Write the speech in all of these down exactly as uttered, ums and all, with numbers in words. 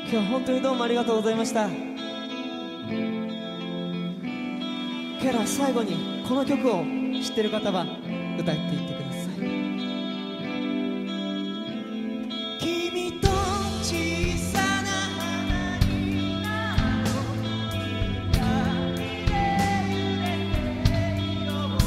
今日は本当にどうもありがとうございました。ケラ、最後にこの曲を知ってる方は歌っていってください。君と小さな花になろう、光で揺れていよう。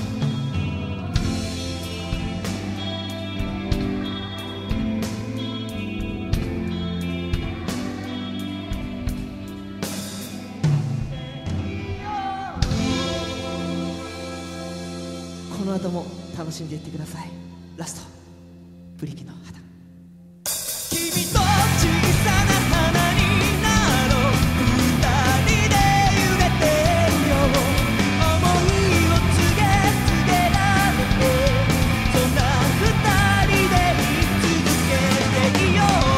この後も楽しんでいってください。ラスト、ブリキの旗。君と小さな花になろう、二人で揺れていよう。想いを告げ告げられて、そんな二人で居続けていよう。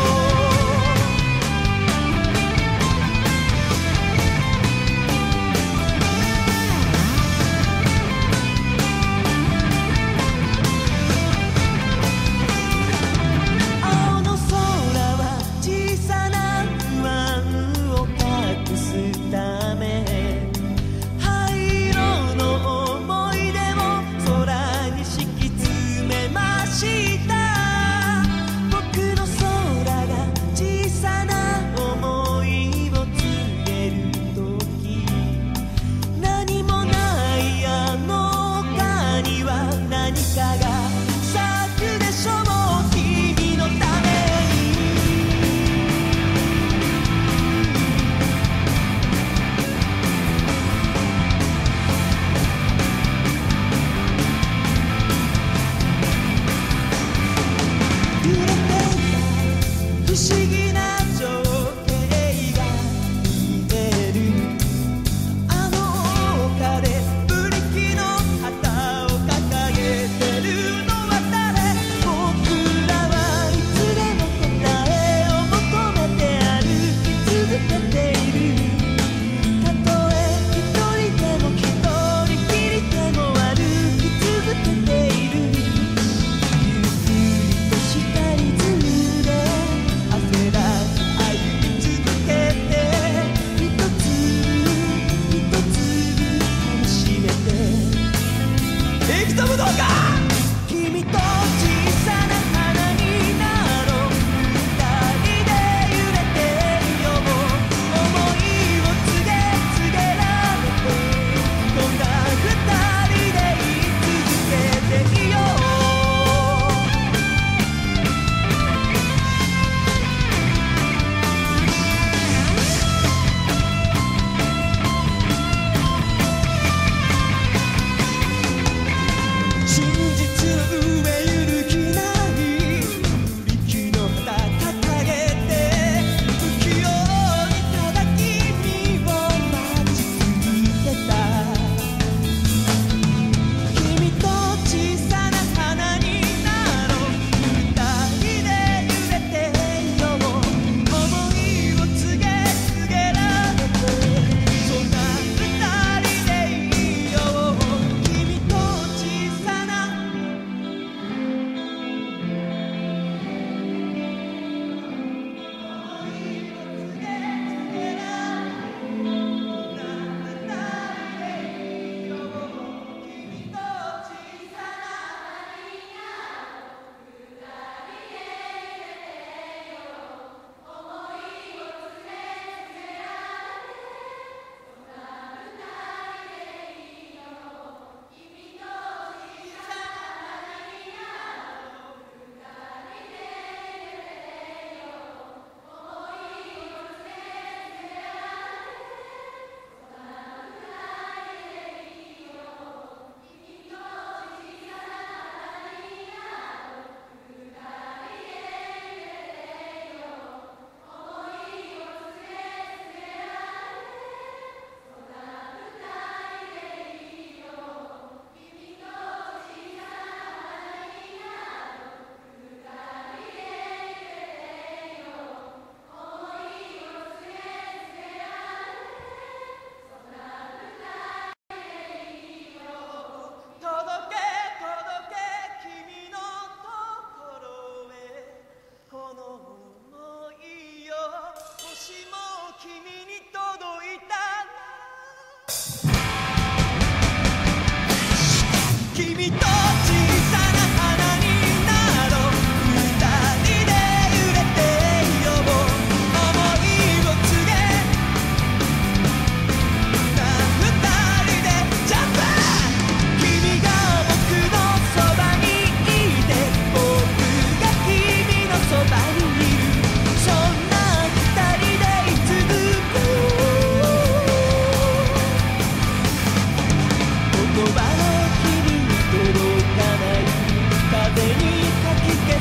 小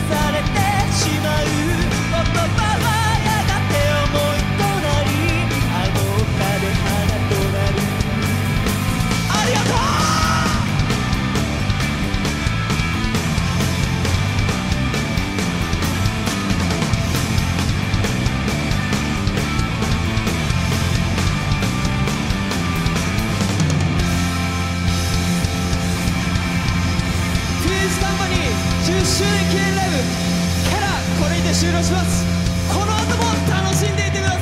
されてしまう言葉はやがて思いとなりあの歌で花となる。ありがとう。カンパニーじゅっしゅうねん記念ライブキャラこれにて終了します。この後も楽しんでいってください。